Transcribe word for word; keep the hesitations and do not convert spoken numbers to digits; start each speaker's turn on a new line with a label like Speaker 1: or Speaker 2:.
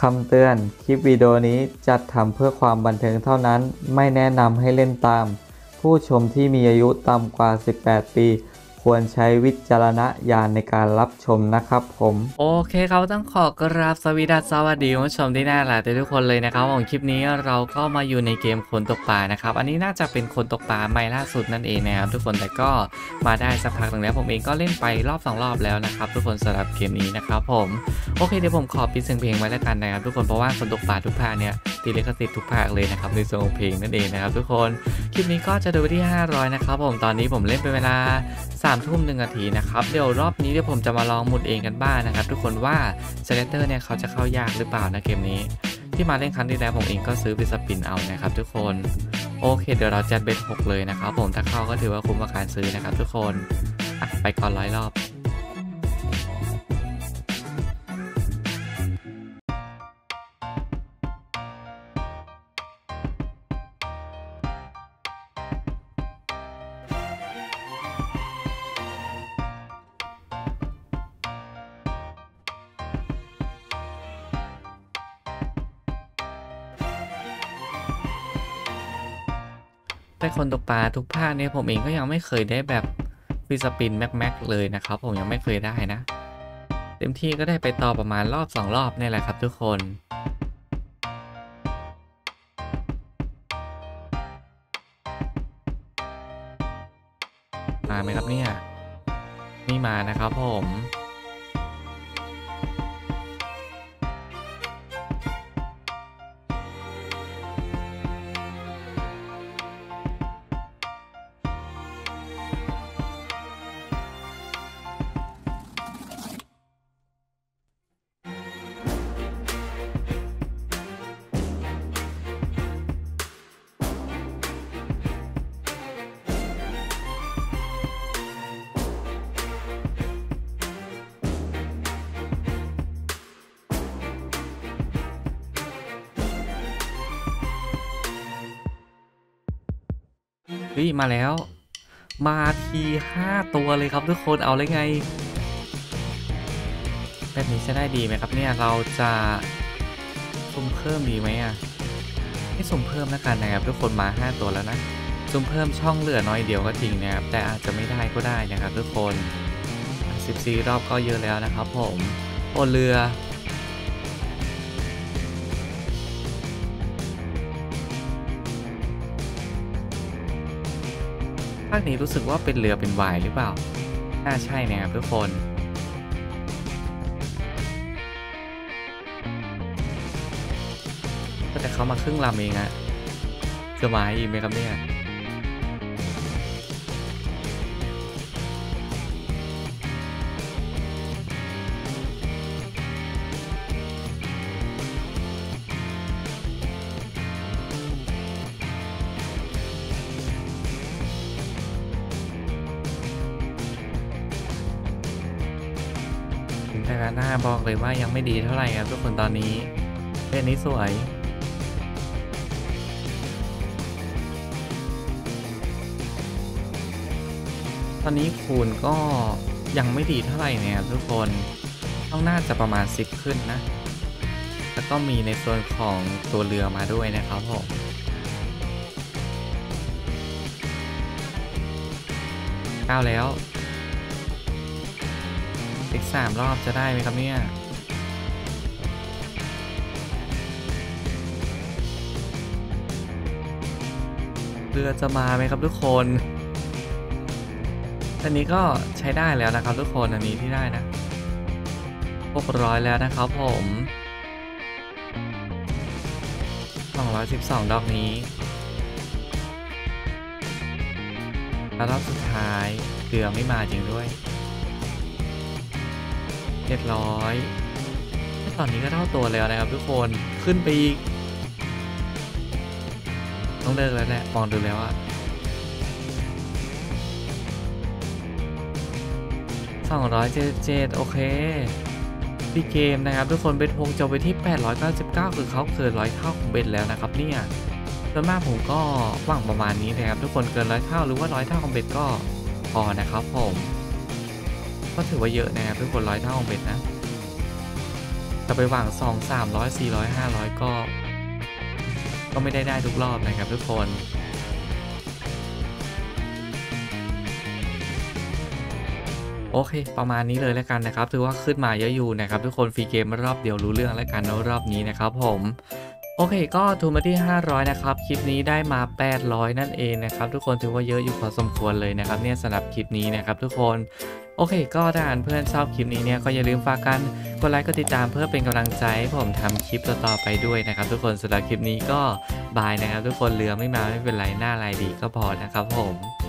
Speaker 1: คำเตือนคลิปวิดีโอนี้จัดทำเพื่อความบันเทิงเท่านั้นไม่แนะนำให้เล่นตามผู้ชมที่มีอายุต่ำกว่าสิบแปดปีควรใช้วิจารณญาณในการรับชมนะครับผม
Speaker 2: โอเคครับต้องขอกราบสวัสดีสวัสดีคุณผู้ชมที่น่ารักทุกคนเลยนะครับของคลิปนี้เราก็มาอยู่ในเกมคนตกปลานะครับอันนี้น่าจะเป็นคนตกปลาใหม่ล่าสุดนั่นเองนะครับทุกคนแต่ก็มาได้สักพักหนึ่งแล้วผมเองก็เล่นไปรอบสองรอบแล้วนะครับทุกคนสำหรับเกมนี้นะครับผมโอเคเดี๋ยวผมขอปิดเสียงเพลงไว้แล้วกันนะครับทุกคนเพราะว่าคนตกปลาทุกภาคเนี่ยตีลิขสิทธิ์ทุกภาคเลยนะครับในส่วนของเพลงนั่นเองนะครับทุกคนคลิปนี้ก็จะดูไปที่ห้าร้อยนะครับผมตอนนี้ผมเล่นเป็นเวลาสามทุ่มหนึ่งนาทีนะครับเดี๋ยวรอบนี้เดี๋ยวผมจะมาลองหมุดเองกันบ้าง นะครับทุกคนว่าสเกตเตอร์เนี่ยเขาจะเข้ายากหรือเปล่านะเกมนี้ที่มาเล่นครั้งที่แล้วผมเองก็ซื้อไปสปินเอานะครับทุกคนโอเคเดี๋ยวเราจัดเบสหกเลยนะครับผมถ้าเข้าก็ถือว่าคุ้มกับการซื้อนะครับทุกคนไปก่อนร้อยรอบแต่คนตกปลาทุกภาคเนี่ยผมเองก็ยังไม่เคยได้แบบฟรีสปินแม็กแม็กเลยนะครับผมยังไม่เคยได้นะเต็มที่ก็ได้ไปต่อประมาณรอบสองรอบนี่แหละครับทุกคนมาไหมครับเนี่ยนี่มานะครับผมเฮ้ยมาแล้วมาทีห้าตัวเลยครับทุกคนเอาเลยไงแบบนี้จะได้ดีไหมครับเนี่ยเราจะสุ่มเพิ่มดีไหมอ่ะให้สุ่มเพิ่มแล้วกันนะครับทุกคนมาห้าตัวแล้วนะสุ่มเพิ่มช่องเหลือน้อยเดียวก็จริงนะครับแต่อาจจะไม่ได้ก็ได้นะครับทุกคนสิบสี่รอบก็เยอะแล้วนะครับผมโอเรือภาคนี้รู้สึกว่าเป็นเรือเป็นวายหรือเปล่าน่าใช่นะครับทุกคนก็แต่เขามาครึ่งลำเองอะจะมาอีกไหมครับเนี่ยแต่หน้าบอกเลยว่ายังไม่ดีเท่าไหร่ครับทุกคนตอนนี้เป็นนี้สวยตอนนี้คูณก็ยังไม่ดีเท่าไหร่นะครับทุกคนต้องน่าจะประมาณสิบขึ้นนะแล้วก็มีในส่วนของตัวเรือมาด้วยนะครับผมเก้าแล้วอีกสามรอบจะได้ไหมครับเนี่ยเรือจะมาไหมครับทุกคนอันนี้ก็ใช้ได้แล้วนะครับทุกคนอันนี้ที่ได้นะหกร้อยแล้วนะครับผมสองร้อยสิบสองดอกนี้แล้วรอบสุดท้ายเรือไม่มาจริงด้วยเจ็ดร้อยตอนนี้ก็เท่าตัวแล้วนะครับทุกคนขึ้นไปอีกต้องเลิกแล้วแหละมองดูแล้วอะสองร้อยเจ็ดสิบเจ็ดโอเคพี่เกมนะครับทุกคนเบสหกจบไปที่แปดร้อยเก้าสิบเก้าคือเขาเกินร้อยเท่าของเบสแล้วนะครับเนี่ยส่วนมากผมก็หวังประมาณนี้นะครับทุกคนเกินร้อยเท่าหรือว่าร้อยเท่าของเบสก็พอนะครับผมก็ถือว่าเยอะนะครับทุกคนร้อยเท่าของเบสนะจะไปหวังสอง สามร้อย สี่ร้อย ห้าร้อยก็ก็ไม่ได้ได้ทุกรอบนะครับทุกคนโอเคประมาณนี้เลยแล้วกันนะครับถือว่าขึ้นมาเยอะอยู่นะครับทุกคนฟรีเกมรอบเดียวรู้เรื่องแล้วกันนะรอบนี้นะครับผมโอเคก็ทุนมาที่ห้าร้อยนะครับคลิปนี้ได้มาแปดร้อยนั่นเองนะครับทุกคนถือว่าเยอะอยู่พอสมควรเลยนะครับเนี่ยสำหรับคลิปนี้นะครับทุกคนโอเคก็ถ้าเพื่อนชอบคลิปนี้เนี่ยก็อย่าลืมฝากกันกดไลค์กดติดตามเพื่อเป็นกำลังใจให้ผมทำคลิปต่อๆไปด้วยนะครับทุกคนสำหรับคลิปนี้ก็บายนะครับทุกคนเรือไม่มาไม่เป็นไรหน้าลายดีก็พอนะครับผม